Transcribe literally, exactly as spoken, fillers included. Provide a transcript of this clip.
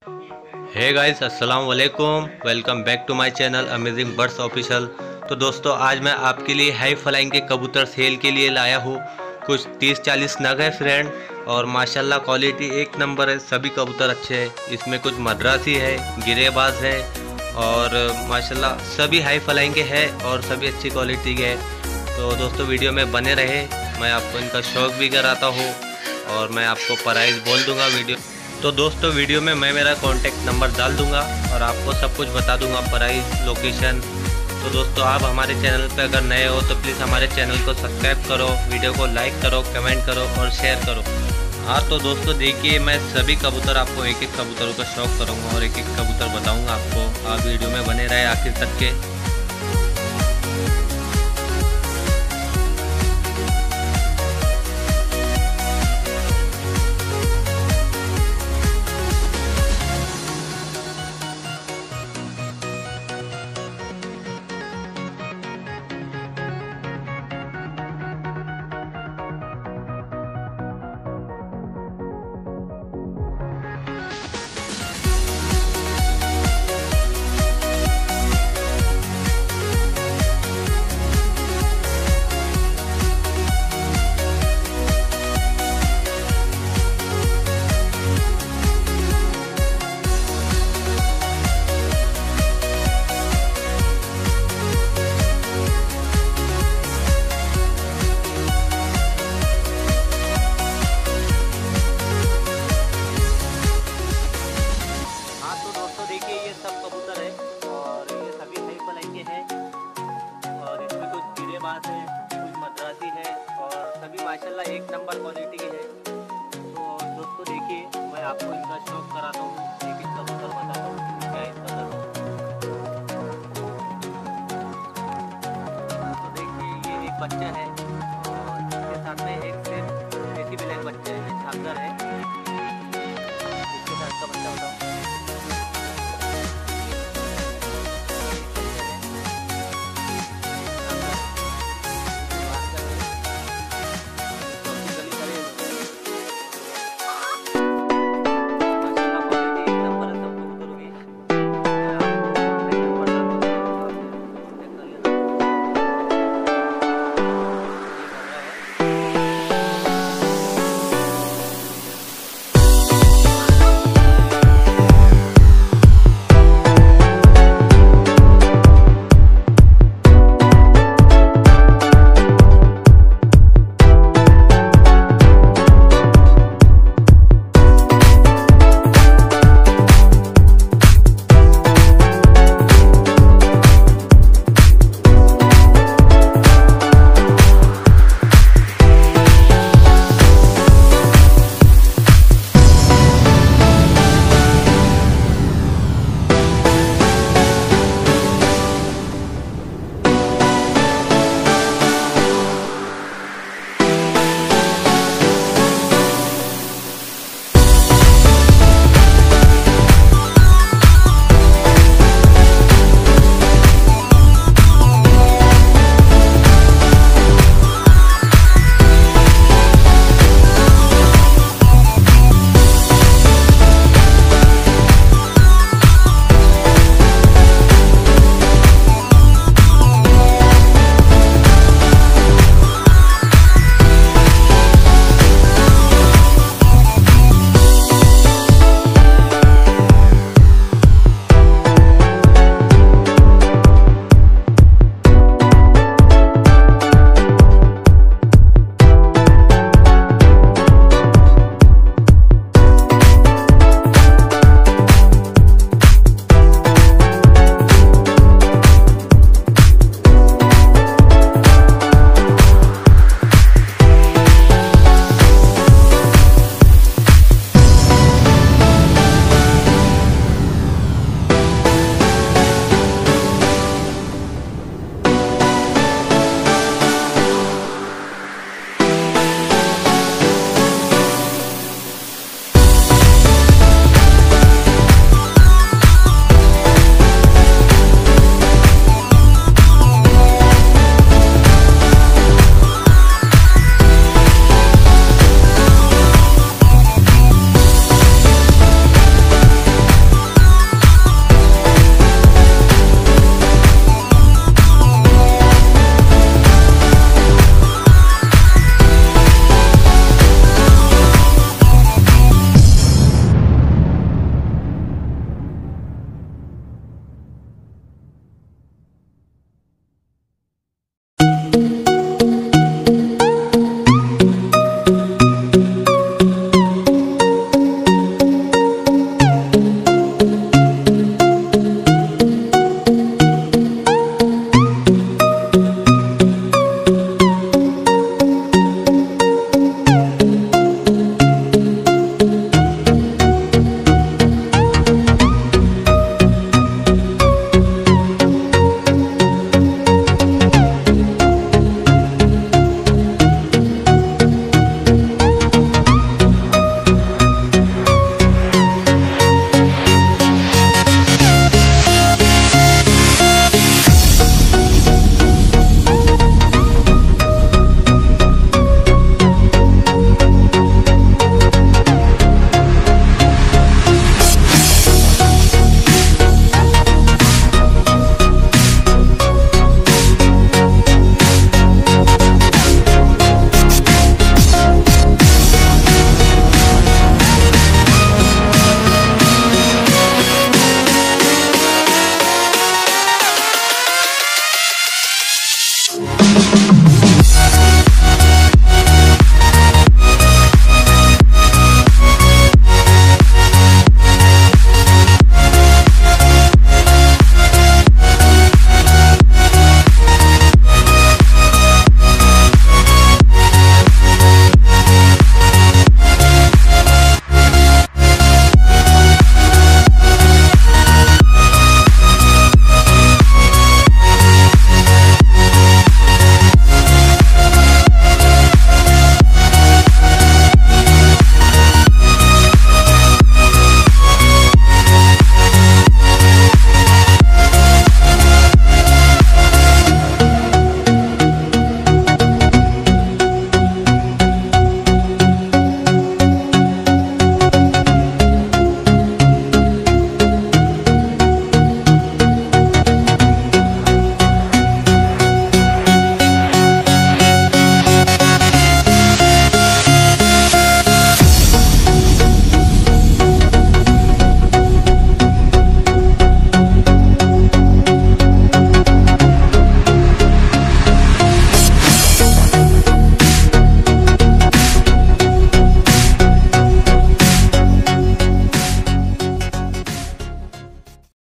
हे guys, अस्सलाम वालेकुम। Welcome back to my channel amazing birds official. तो दोस्तों, आज मैं आपके लिए हाई फ्लाइंग के कबूतर सेल के लिए लाया हूँ। कुछ तीस चालीस नग है फ्रेंड, और माशाल्लाह क्वालिटी एक नंबर है। सभी कबूतर अच्छे हैं। इसमें कुछ मद्रासी है, गिरेबाज है, और माशाल्लाह सभी हाई फ्लाइंग के हैं और सभी अच्छी क्वालिटी के हैं। तो दोस्तों, वीडियो में बने रहे। मैं आपको इनका शौक भी कराता हूँ और मैं आपको प्राइस बोल दूँगा वीडियो। तो दोस्तों, वीडियो में मैं मेरा कॉन्टैक्ट नंबर डाल दूंगा और आपको सब कुछ बता दूंगा, प्राइस, लोकेशन। तो दोस्तों, आप हमारे चैनल पर अगर नए हो तो प्लीज़ हमारे चैनल को सब्सक्राइब करो, वीडियो को लाइक करो, कमेंट करो और शेयर करो। हाँ तो दोस्तों, देखिए, मैं सभी कबूतर आपको एक एक कबूतरों का शौक करूँगा और एक एक कबूतर बताऊँगा आपको। आप वीडियो में बने रहे आखिर तक के।